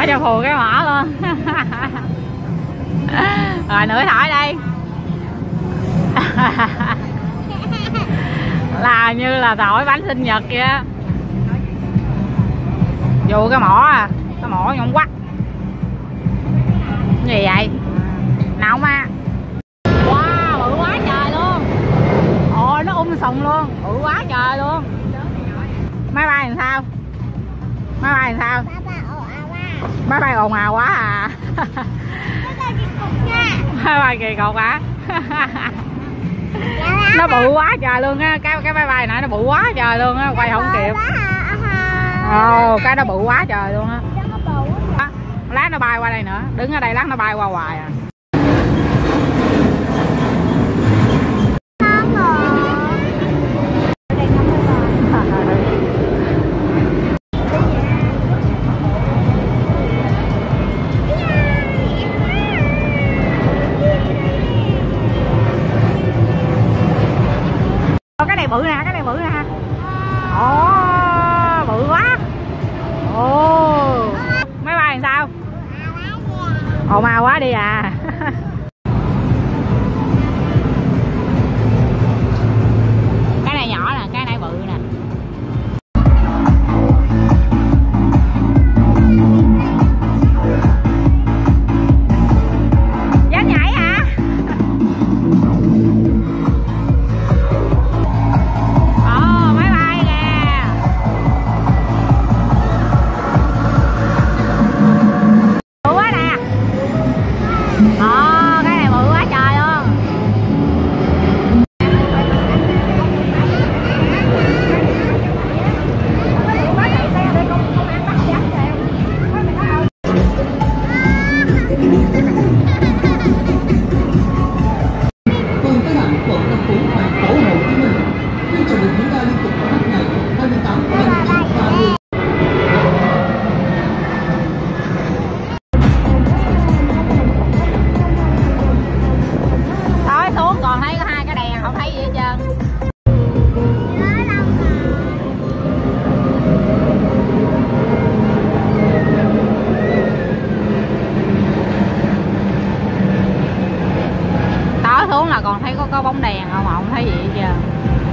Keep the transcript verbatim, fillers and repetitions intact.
thổi cho phù cái mỏ luôn. Rồi nữa thổi đây. Là như là thổi bánh sinh nhật vậy á. Dù cái mỏ à, cái mỏ nhọn quắc. Cái gì vậy? Nào ma. Wow, bự quá trời luôn. Ồ, nó um sùm luôn, bự quá trời luôn. Máy bay làm sao? Máy bay làm sao? Máy bay ồn ào quá à. Máy bay kỳ cục hả? Nó bự quá trời luôn á, cái cái máy bay này nó bự quá trời luôn á, quay không kịp. Ồ, cái nó bự quá trời luôn á. Lát nó bay qua đây nữa, đứng ở đây lát nó bay qua hoài à. Cái này bự nè, cái này bự nè. Ồ, bự quá. Ồ, máy bay làm sao? Ồn ào quá đi à. Cái này nhỏ nè, cái này bự nè. Dám nhảy hả? Ồ, máy bay nè. Bự quá nè. Ồ, cái này bự quá trời luôn. Phường Tây Thạnh, quận Tân Phú, thành phố Hồ Chí Minh. Chương trình được diễn ra liên tục vào các ngày hai mươi tám, hai mươi chín, ba mươi. Tối xuống còn thấy có hai cái đèn, không thấy gì hết trơn. Tối xuống là còn thấy có có bóng đèn không, mà không thấy gì hết trơn.